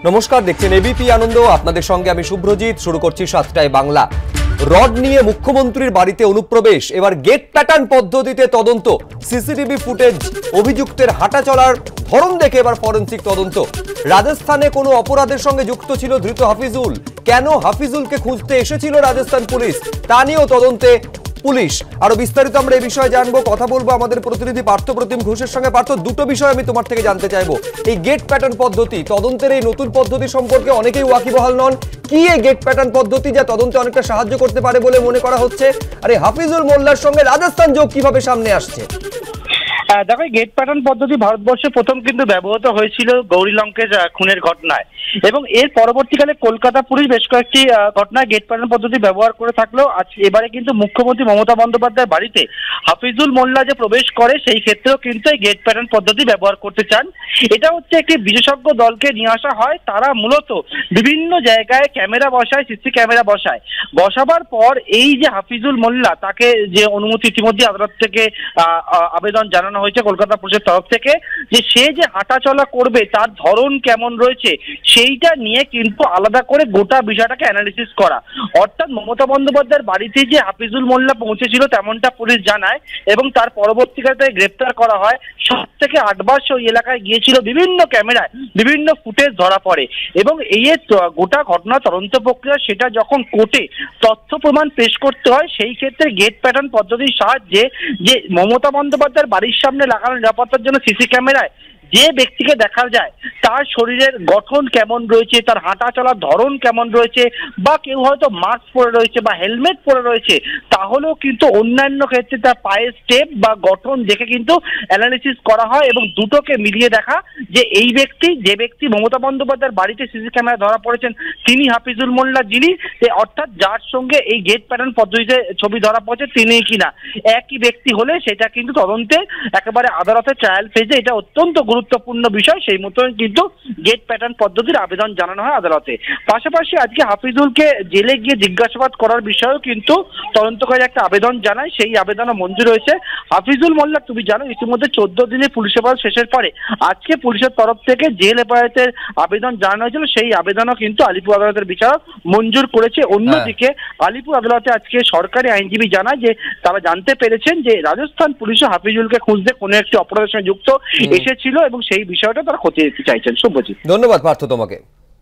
নমস্কার, দেখছেন এবিপি আনন্দ। আপনাদের সঙ্গে আমি শুভ্রজিৎ। শুরু করছি 7টায় বাংলা। রড নিয়ে মুখ্যমন্ত্রীর বাড়িতে অনুপ্রবেশ, এবার গেট প্যাটার্ন পদ্ধতিতে তদন্ত। সিসিটিভি ফুটেজ, অভিযুক্তের হাঁটা চলার ধরন দেখে এবার ফরেনসিক তদন্ত। রাজস্থানে কোনো অপরাধের সঙ্গে যুক্ত ছিল ধৃত হাফিজুল। কেন হাফিজুলকে খুঁজতে এসেছিল রাজস্থান পুলিশ, তা নিয়েও তদন্তে পুলিশ। আরো বিস্তারিত আমরা এই বিষয়ে জানবো, কথা বলবো আমাদের প্রতিনিধি পার্থপ্রতিম ঘোষের সঙ্গে। পার্থ, দুটো বিষয় আমি তোমার থেকে জানতে চাইবো। এই গেট প্যাটার্ন পদ্ধতি, তদন্তের এই নতুন পদ্ধতি সম্পর্কে অনেকেই ওয়াকিবহাল নন। কি এই গেট প্যাটার্ন পদ্ধতি যা তদন্তে অনেকটা সাহায্য করতে পারে বলে মনে করা হচ্ছে? আরে হাফিজুল মোল্লার সঙ্গে রাজস্থান যোগ কিভাবে সামনে আসছে? দেখো, গেট প্যাটার্ন পদ্ধতি ভারতবর্ষে প্রথম কিন্তু ব্যবহৃত হয়েছিল গৌরী লঙ্কেশ খুনের ঘটনায়, এবং এর পরবর্তীকালে কলকাতা পুলিশ বেশ কয়েকটি ঘটনায় গেট প্যাটার্ন পদ্ধতি ব্যবহার করে থাকলেও এবারে কিন্তু মুখ্যমন্ত্রী মমতা বন্দ্যোপাধ্যায়ের বাড়িতে হাফিজুল মোল্লা যে প্রবেশ করে সেই ক্ষেত্রেও কিন্তু এই গেট প্যাটার্ন পদ্ধতি ব্যবহার করতে চান। এটা হচ্ছে একটি বিশেষজ্ঞ দলকে নিয়ে আসা হয়, তারা মূলত বিভিন্ন জায়গায় ক্যামেরা বসায়, সিসি ক্যামেরা বসাবার পর এই যে হাফিজুল মোল্লা, তাকে যে অনুমতি ইতিমধ্যে আদালত থেকে আবেদন জানানো হয়েছে কলকাতা পুলিশের তরফ থেকে, যে সে যে হাঁটা চলা করবে তার ধরন কেমন রয়েছে সেইটা নিয়ে কিন্তু আলাদা করে গোটা বিষয়টাকে অ্যানালিসিস করা। অর্থাৎ মমতা বন্দ্যোপাধ্যায়ের বাড়িতে যে হাফিজুল মোল্লা পৌঁছেছিল তেমনটা পুলিশ জানায়, এবং তার পরবর্তীকালে গ্রেপ্তার করা হয়। 7 থেকে 8 বার সে ওই এলাকায় গিয়েছিল, বিভিন্ন ক্যামেরায় বিভিন্ন ফুটেজ ধরা পড়ে, এবং এই গোটা ঘটনা তদন্ত প্রক্রিয়া সেটা যখন কোর্টে তথ্য প্রমাণ পেশ করতে হয়, সেই ক্ষেত্রে গেট প্যাটার্ন পদ্ধতির সাহায্যে যে মমতা বন্দ্যোপাধ্যায়ের বাড়ির সামনে লাগানো নিরাপত্তার জন্য সিসি ক্যামেরায় যে ব্যক্তিকে দেখা যায় তার শরীরের গঠন কেমন রয়েছে, তার হাঁটা চলার ধরন কেমন রয়েছে, বা কেউ হয়তো মাস্ক পরে রয়েছে বা হেলমেট পরে রয়েছে, তাহলেও কিন্তু অন্যান্য ক্ষেত্রে তার পায়ের স্টেপ বা গঠন দেখে কিন্তু অ্যানালিসিস করা হয়, এবং দুটোকে মিলিয়ে দেখা যে এই ব্যক্তি, যে ব্যক্তি মমতা বন্দ্যোপাধ্যায়ের বাড়িতে সিসি ক্যামেরা ধরা পড়েছেন তিনি হাফিজুল মোল্লা, যিনি অর্থাৎ যার সঙ্গে এই গেট প্যাটার্ন পদ্ধতিতে ছবি ধরা পড়েছে তিনি কিনা একই ব্যক্তি হলে সেটা কিন্তু তদন্তে একেবারে আদালতে ট্রায়াল ফেজে এটা অত্যন্ত গুরুত্বপূর্ণ বিষয়। সেই মতন কিন্তু গেট প্যাটার্ন পদ্ধতির আবেদন জানানো হয় আদালতে। পাশাপাশি আজকে হাফিজুলকে জেলে গিয়ে জিজ্ঞাসাবাদ করার বিষয়েও কিন্তু তদন্তকারী একটা আবেদন জানায়, সেই আবেদনও মঞ্জুর হয়েছে। হাফিজুল মোল্লা, তুমি জানো, ইতিমধ্যে 14 দিনের পুলিশ হেফাজত শেষের পরে আজকে পুলিশের তরফ থেকে জেল হেফাজতের আবেদন জানানো হয়েছিল, সেই আবেদনও কিন্তু আলিপুর আদালতের বিচারক মঞ্জুর করেছে। অন্যদিকে আলিপুর আদালতে আজকে সরকারি আইনজীবী জানায় যে তারা জানতে পেরেছেন যে রাজস্থান পুলিশও হাফিজুলকে খুঁজতে কোনো একটি অপরাধের সঙ্গে যুক্ত এসেছিল, এবং সেই বিষয়টা তারা খতিয়ে দেখতে চাইছেন। শুভজিৎ, ধন্যবাদ পার্থ তোমাকে।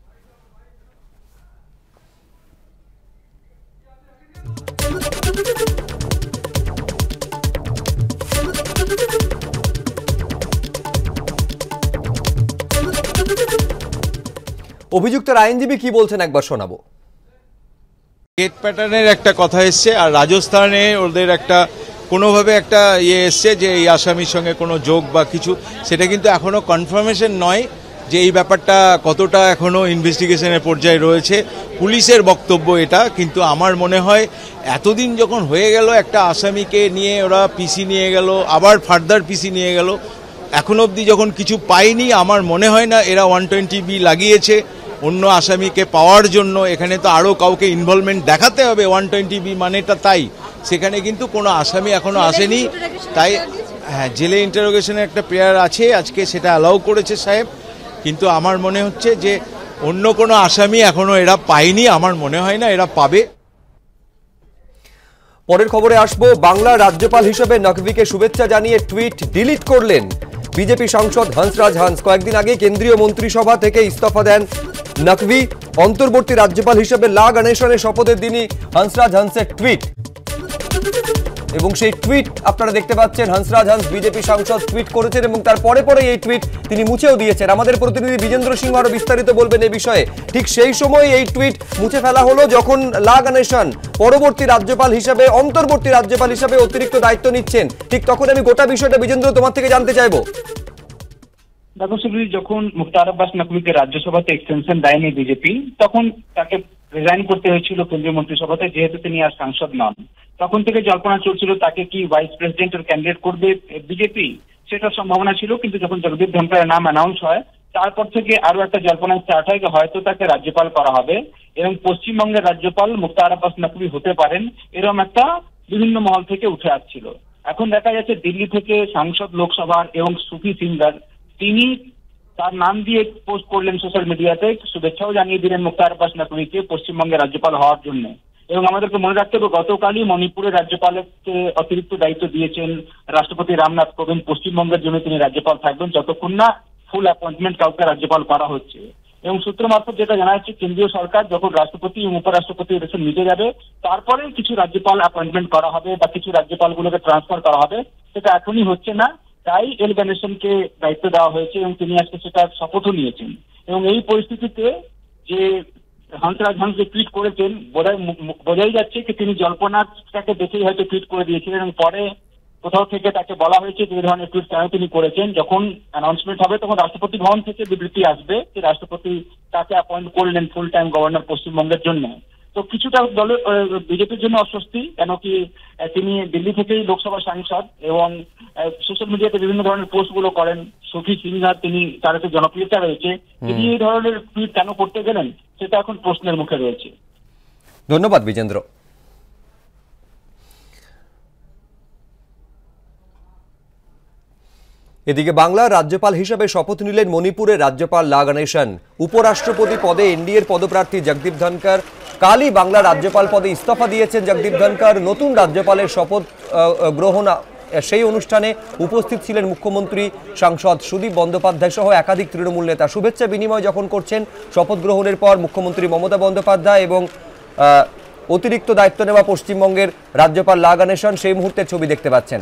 অভিযুক্তের আইনজীবী কি বলছেন একবার শোনাবো। গেট প্যাটার্নের একটা কথা এসছে, আর রাজস্থানে ওদের একটা কোনোভাবে একটা এসছে যে এই আসামির সঙ্গে কোনো যোগ বা কিছু, সেটা কিন্তু এখনো কনফার্মেশন নয় যে এই ব্যাপারটা কতটা এখনো ইনভেস্টিগেশনের পর্যায়ে রয়েছে। পুলিশের বক্তব্য এটা, কিন্তু আমার মনে হয় এতদিন যখন হয়ে গেল একটা আসামিকে নিয়ে ওরা পিসি নিয়ে গেল, আবার ফার্দার পিসি নিয়ে গেল, এখন অবধি যখন কিছু পাইনি, আমার মনে হয় না এরা 120B লাগিয়েছে অন্য আসামিকে পাওয়ার জন্য। এখানে তো আরও কাউকে ইনভলভমেন্ট দেখাতে হবে, 120B মানেটা তাই। সেখানে কিন্তু কোনো আসামি এখনো আসেনি, তাই হ্যাঁ, জেলে ইন্টারোগেশনের একটা প্রেয়ার আছে আজকে, সেটা অ্যালাউ করেছে সাহেব, কিন্তু আমার মনে হচ্ছে যে অন্য কোনো আসামি এখনো এরা পায়নি, আমার মনে হয় না এরা পাবে। পরের খবরে আসবো। বাংলার রাজ্যপাল হিসেবে নকভিকে শুভেচ্ছা জানিয়ে টুইট ডিলিট করলেন বিজেপি সাংসদ হংসরাজ হংস। কয়েকদিন আগে কেন্দ্রীয় মন্ত্রিসভা থেকে ইস্তফা দেন নকভি। অন্তর্বর্তী রাজ্যপাল হিসেবে লা গণেশনের শপথের দিনই হংসরাজ হংসের টুইট, এবং সেই টুইট আপনারা দেখতে পাচ্ছেন। হংসরাজ হংস বিজেপি সাংসদ টুইট করেছেন, এবং তার পরে এই টুইট তিনি মুছেও দিয়েছেন। আমাদের প্রতিনিধি বিজেন্দ্র সিংহ আরো বিস্তারিত বলবেন এই বিষয়ে। ঠিক সেই সময় এই টুইট মুছে ফেলা হলো যখন লা গণেশন পরবর্তী রাজ্যপাল হিসেবে, অন্তর্বর্তী রাজ্যপাল হিসেবে অতিরিক্ত দায়িত্ব নিচ্ছেন। ঠিক তখন আমি গোটা বিষয়টা বিজেন্দ্র তোমার থেকে জানতে চাইবো। দেখো সুব্রজিৎ, যখন মুখতার আব্বাস নকভিকে রাজ্যসভাতে এক্সটেনশন দেয়নি বিজেপি, তখন তাকে রিজাইন করতে হয়েছিল কেন্দ্রীয় মন্ত্রিসভাতে, যেহেতু তিনি আর সাংসদ নন। তখন থেকে জল্পনা চলছিল তাকে কি ভাইস প্রেসিডেন্টের ক্যান্ডিডেট করবে বিজেপি, সেটার সম্ভাবনা ছিল। কিন্তু যখন জগদীপ ধনখড়ের নাম অ্যানাউন্স হয়, তারপর থেকে আরো একটা জল্পনা স্টার্ট হয় যে হয়তো তাকে রাজ্যপাল করা হবে, এবং পশ্চিমবঙ্গের রাজ্যপাল মুখতার আব্বাস নকভি হতে পারেন, এরকম একটা বিভিন্ন মহল থেকে উঠে আসছিল। এখন দেখা যাচ্ছে দিল্লি থেকে সাংসদ লোকসভার এবং সুফি সিঙ্গার তিনি তার নাম দিয়ে পোস্ট করলেন সোশ্যাল মিডিয়াতে, শুভেচ্ছাও জানিয়ে দিলেন মুক্তার আব্বাস নকভিকে পশ্চিমবঙ্গের রাজ্যপাল হওয়ার জন্য। এবং আমাদেরকে মনে রাখতে হবে, গতকালই মণিপুরের রাজ্যপালকে অতিরিক্ত দায়িত্ব দিয়েছেন রাষ্ট্রপতি রামনাথ কোবিন্দ। পশ্চিমবঙ্গের জন্য তিনি রাজ্যপাল থাকবেন যতক্ষণ না ফুল অ্যাপয়েন্টমেন্ট কাউকে রাজ্যপাল করা হচ্ছে। এবং সূত্র মারফত যেটা জানা যাচ্ছে, কেন্দ্রীয় সরকার যখন রাষ্ট্রপতি এবং উপরাষ্ট্রপতি ইলেকশন মিটে যাবে, তারপরে কিছু রাজ্যপাল অ্যাপয়েন্টমেন্ট করা হবে বা কিছু রাজ্যপালগুলোকে ট্রান্সফার করা হবে। সেটা এখনই হচ্ছে না, তাই এল গণেশনকে দায়িত্ব দেওয়া হয়েছে এবং তিনি আজকে সেটার শপথও নিয়েছেন। এবং এই পরিস্থিতিতে যে হংসরাজ হংস যে টুইট করেছেন, বোঝাই যাচ্ছে কি তিনি জল্পনাটাকে দেখেই হয়তো টুইট করে দিয়েছিলেন এবং পরে কোথাও থেকে তাকে বলা হয়েছে যে এই ধরনের টুইট কেন তিনি করেছেন। যখন অ্যানাউন্সমেন্ট হবে তখন রাষ্ট্রপতি ভবন থেকে বিবৃতি আসবে যে রাষ্ট্রপতি তাকে অ্যাপয়েন্ট করলেন ফুল টাইম গভর্নর পশ্চিমবঙ্গের জন্য। তো কিছুটা দলের বিজেপির জন্য অস্বস্তি, কেন কি তিনি দিল্লি থেকেই লোকসভা সাংসদ এবং সোশ্যাল মিডিয়াতে বিভিন্ন ধরনের পোস্ট গুলো করেন। সুফি সিনহার তিনি তার একটা জনপ্রিয়তা রয়েছে, তিনি এই ধরনের টুইট কেন করতে গেলেন সেটা এখন প্রশ্নের মুখে রয়েছে। ধন্যবাদ বিজেন্দ্র। এদিকে বাংলার রাজ্যপাল হিসেবে শপথ নিলেন মণিপুরের রাজ্যপাল লা গণেশন। উপরাষ্ট্রপতি পদে এনডিএর পদপ্রার্থী জগদীপ ধনকর। কালই বাংলা রাজ্যপাল পদে ইস্তফা দিয়েছেন জগদীপ ধনকর। নতুন রাজ্যপালের শপথ গ্রহণ সেই অনুষ্ঠানে উপস্থিত ছিলেন মুখ্যমন্ত্রী, সাংসদ সুদীপ বন্দ্যোপাধ্যায় সহ একাধিক তৃণমূল নেতা। শুভেচ্ছা বিনিময় যখন করছেন শপথ গ্রহণের পর মুখ্যমন্ত্রী মমতা বন্দ্যোপাধ্যায় এবং অতিরিক্ত দায়িত্ব নেওয়া পশ্চিমবঙ্গের রাজ্যপাল লা গণেশন, সেই মুহূর্তের ছবি দেখতে পাচ্ছেন।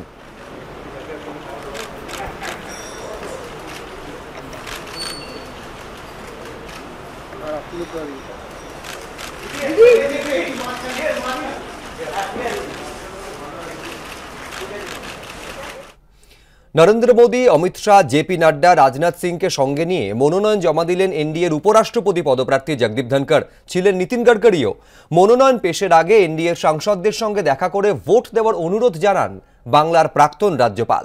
নরেন্দ্র মোদী, অমিত শাহ, জেপি নাড্ডা, রাজনাথ সিংকে সঙ্গে নিয়ে মনোনয়ন জমা দিলেন এনডিএর উপরাষ্ট্রপতি পদপ্রার্থী জগদীপ ধনকর। ছিলেন নীতিন গডকরিও। মনোনয়ন পেশের আগে এনডিএর সাংসদদের সঙ্গে দেখা করে ভোট দেওয়ার অনুরোধ জানান বাংলার প্রাক্তন রাজ্যপাল।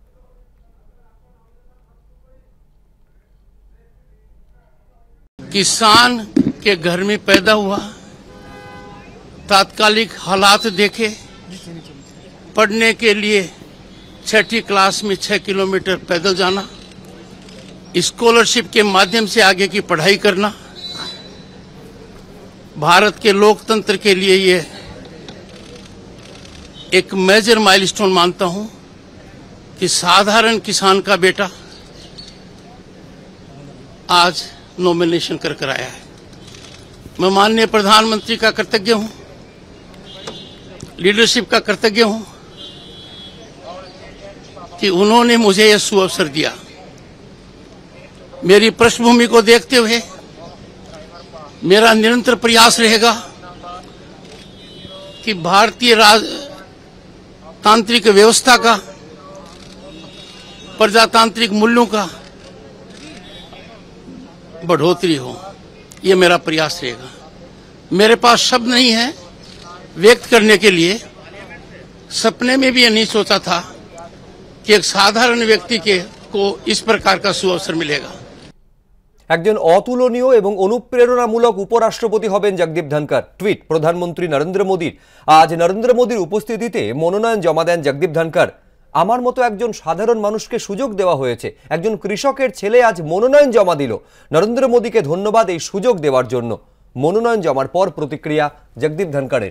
किसान के घर में पैदा हुआ, तात्कालिक हालात देखे, पढ़ने के लिए 6ठी क्लास में 6 किलोमीटर पैदल जाना, स्कॉलरशिप के माध्यम से आगे की पढ़ाई करना, भारत के लोकतंत्र के लिए ये एक मेजर माइलस्टोन मानता हूं कि साधारण किसान का बेटा आज नॉमिनेशन कर आया है। मैं माननीय प्रधानमंत्री का कृतज्ञ हूं, लीडरशिप का कृतज्ञ हूं कि उन्होंने मुझे यह सुअवसर दिया। मेरी पृष्ठभूमि को देखते हुए मेरा निरंतर प्रयास रहेगा कि भारतीय राजतांत्रिक व्यवस्था का, प्रजातांत्रिक मूल्यों का बढ़ोतरी हो। यह मेरा प्रयास रहेगा। मेरे पास शब्द नहीं है व्यक्त करने के लिए। सपने में भी यह नहीं सोचा था कि एक साधारण व्यक्ति को इस प्रकार का सुअवसर मिलेगा। একজন অতুলনীয় এবং অনুপ্রেরণামূলক উপরাষ্ট্রপতি হবেন জগদীপ ধনকর। টুইট প্রধানমন্ত্রী নরেন্দ্র মোদীর। আজ নরেন্দ্র মোদীর উপস্থিতিতে মনোনয়ন জমা দেন জগদীপ ধনকর। আমার মতো একজন সাধারণ মানুষকে সুযোগ দেওয়া হয়েছে। একজন কৃষকের ছেলে আজ মনোনয়ন জমা দিল। নরেন্দ্র মোদীকে ধন্যবাদ এই সুযোগ দেওয়ার জন্য। মনোনয়ন জমার পর প্রতিক্রিয়া জগদীপ ধনকরের।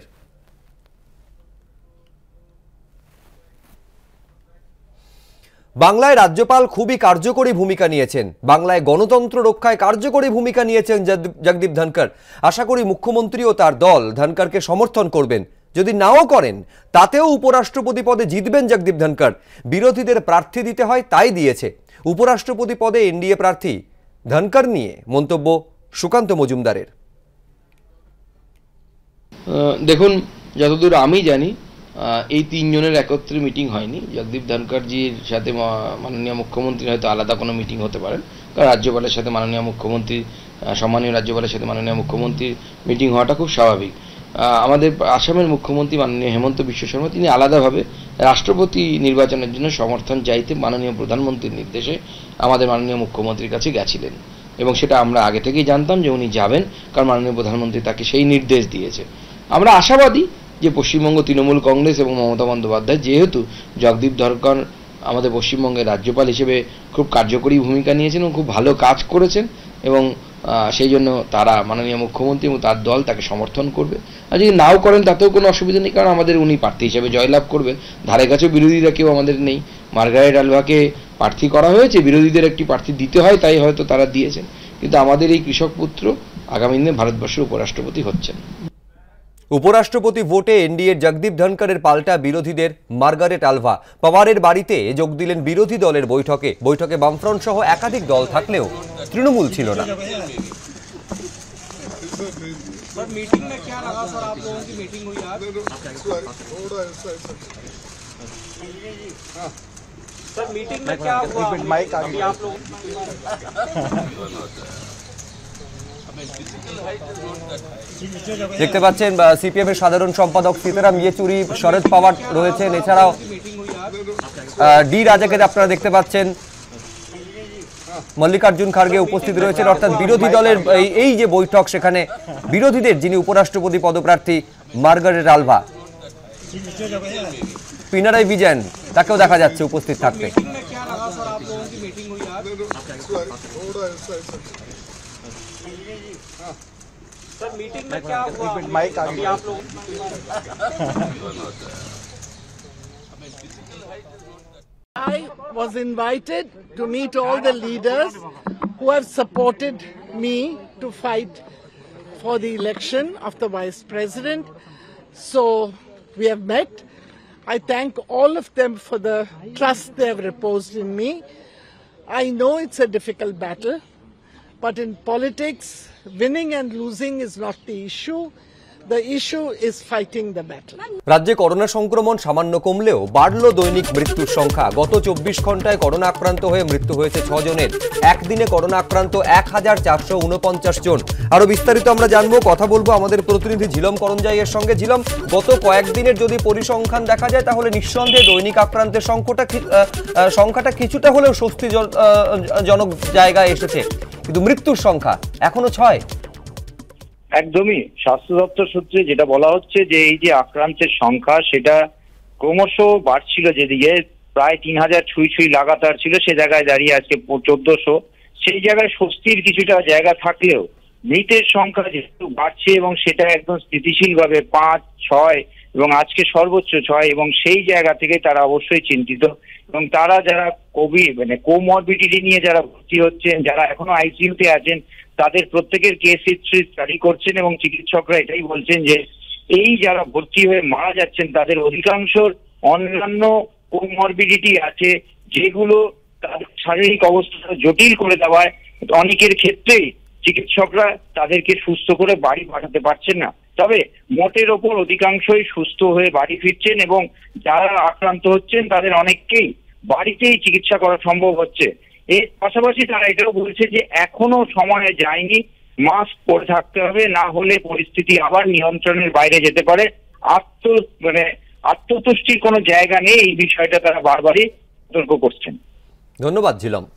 বাংলায় রাজ্যপাল খুবই কার্যকরী ভূমিকা নিয়েছেন। বাংলায় গণতন্ত্র রক্ষায় কার্যকরী ভূমিকা নিয়েছেন জগদীপ ধনকর। আশা করি মুখ্যমন্ত্রী ও তার দল ধনকরকে সমর্থন করবেন। যদি নাও করেন তাতেও উপরাষ্ট্রপতি পদে জিতবেন জগদীপ ধনকর। বিরোধীদের প্রার্থী দিতে হয়, তাই দিয়েছে। উপরাষ্ট্রপতি পদে এনডিএ প্রার্থী ধনকর নিয়ে মন্তব্য সুকান্ত মজুমদারের। দেখুন, যতদূর আমি জানি এই তিনজনের একত্রে মিটিং হয়নি। জগদীপ ধনকরজির সাথে মাননীয় মুখ্যমন্ত্রীর হয়তো আলাদা কোনো মিটিং হতে পারেন, কারণ রাজ্যপালের সাথে মাননীয় মুখ্যমন্ত্রী, সম্মানীয় রাজ্যপালের সাথে মাননীয় মুখ্যমন্ত্রীর মিটিং হওয়াটা খুব স্বাভাবিক। আমাদের আসামের মুখ্যমন্ত্রী মাননীয় হেমন্ত বিশ্ব শর্মা তিনি আলাদাভাবে রাষ্ট্রপতি নির্বাচনের জন্য সমর্থন চাইতে মাননীয় প্রধানমন্ত্রীর নির্দেশে আমাদের মাননীয় মুখ্যমন্ত্রীর কাছে গেছিলেন এবং সেটা আমরা আগে থেকেই জানতাম যে উনি যাবেন, কারণ মাননীয় প্রধানমন্ত্রী তাকে সেই নির্দেশ দিয়েছে। আমরা আশাবাদী যে পশ্চিমবঙ্গ তৃণমূল কংগ্রেস এবং মমতা বন্দ্যোপাধ্যায় যেহেতু জগদীপ ধনকর আমাদের পশ্চিমবঙ্গের রাজ্যপাল হিসেবে খুব কার্যকরী ভূমিকা নিয়েছেন এবং খুব ভালো কাজ করেছেন, এবং সেই জন্য তারা মাননীয় মুখ্যমন্ত্রী এবং তার দল তাকে সমর্থন করবে। আর যদি নাও করেন তাতেও কোনো অসুবিধা নেই, কারণ আমাদের উনি প্রার্থী হিসেবে জয়লাভ করবেন। ধারে কাছেও বিরোধীরা কেউ আমাদের নেই। মার্গারেট আলভাকে প্রার্থী করা হয়েছে, বিরোধীদের একটি প্রার্থী দিতে হয়, তাই হয়তো তারা দিয়েছেন, কিন্তু আমাদের এই কৃষক পুত্র আগামী দিনে ভারতবর্ষের উপরাষ্ট্রপতি হচ্ছেন। উপরাষ্ট্রপতি ভোটে এনডিএর জগদীপ ধনকরের পাল্টা বিরোধীদের মার্গারেট আলভা। পাওয়ারের বাড়িতে যোগ দিলেন বিরোধী দলের বৈঠকে বামফ্রন্ট সহ একাধিক দল থাকলেও তৃণমূল ছিল না। দেখতে পাচ্ছেন সিপিএম এর সাধারণ সম্পাদক সীতারাম ইয়েচুরি, শরদ পাওয়ার রয়েছেন, এছাড়াও ডি রাজাকে আপনারা দেখতে পাচ্ছেন, মল্লিকার্জুন খার্গে উপস্থিত রয়েছেন। অর্থাৎ বিরোধী দলের এই যে বৈঠক, সেখানে বিরোধীদের যিনি উপরাষ্ট্রপতি পদপ্রার্থী মার্গারেট আলভা, পিনারাই বিজয়ন, তাকেও দেখা যাচ্ছে উপস্থিত থাকতে। I was invited to meet all the leaders who have supported me to fight for the election of the Vice President. So we have met. I thank all of them for the trust they have reposed in me. I know it's a difficult battle, but in politics, winning and losing is not the issue. The issue is fighting the battle. রাজ্যে corona সংক্রমণ সামান্য কমলেও বাড়লো দৈনিক মৃত্যুর সংখ্যা। গত 24 ঘন্টায় করোনা আক্রান্ত হয়ে মৃত্যু হয়েছে 6 জনের। একদিনে করোনা আক্রান্ত 1449 জন। আরো বিস্তারিত আমরা জানবো, কথা বলবো আমাদের প্রতিনিধি ঝিলম করঞ্জাইয়ের সঙ্গে। ঝিলম, গত কয়েকদিনের যদি পরিসংখ্যান দেখা যায় তাহলে নিঃসন্দেহে দৈনিক আক্রান্তের সংখ্যাটা কিছুটা হলেও স্বস্তিজনক জায়গায় এসেছে, কিন্তু মৃত্যুর সংখ্যা এখনো 6। একদমই, স্বাস্থ্য দপ্তর সূত্রে যেটা বলা হচ্ছে যে এই যে আক্রান্তের সংখ্যা সেটা ক্রমশ বাড়ছিল, যেদিকে প্রায় 3000 ছুঁই লাগাতার ছিল, সে জায়গায় দাঁড়িয়ে আজকে 1400। সেই জায়গায় স্বস্তির কিছুটা জায়গা থাকলেও মৃতের সংখ্যা যেহেতু বাড়ছে এবং সেটা একদম স্থিতিশীল ভাবে 5, 6 এবং আজকে সর্বোচ্চ 6, এবং সেই জায়গা থেকে তারা অবশ্যই চিন্তিত। এবং তারা যারা কোমরবিডিটি নিয়ে যারা ভর্তি হচ্ছেন, যারা এখনো আইসিইউতে আছেন, তাদের প্রত্যেকের কেস হিস্ট্রি স্টাডি করছেন এবং চিকিৎসকরা এটাই বলছেন যে এই যারা ভর্তি হয়ে মারা যাচ্ছেন তাদের অধিকাংশর অন্যান্য কোমরবিডিটি আছে, যেগুলো তাদের শারীরিক অবস্থা জটিল করে দেওয়ায় অনেকের ক্ষেত্রেই চিকিৎসকরা তাদেরকে সুস্থ করে বাড়ি পাঠাতে পারছেন না। তবে মোটের ওপর অধিকাংশই সুস্থ হয়ে বাড়ি ফিরছেন এবং যারা আক্রান্ত হচ্ছেন তাদের অনেককেই বাড়িতেই চিকিৎসা করা সম্ভব হচ্ছে। এর পাশাপাশি তারা এটাও বলছে যে এখনো সময় যায়নি, মাস্ক পরে থাকতে হবে, না হলে পরিস্থিতি আবার নিয়ন্ত্রণের বাইরে যেতে পারে। আত্মতুষ্টির কোনো জায়গা নেই, এই বিষয়টা তারা বারবারই সতর্ক করছেন। ধন্যবাদ ঝিলম।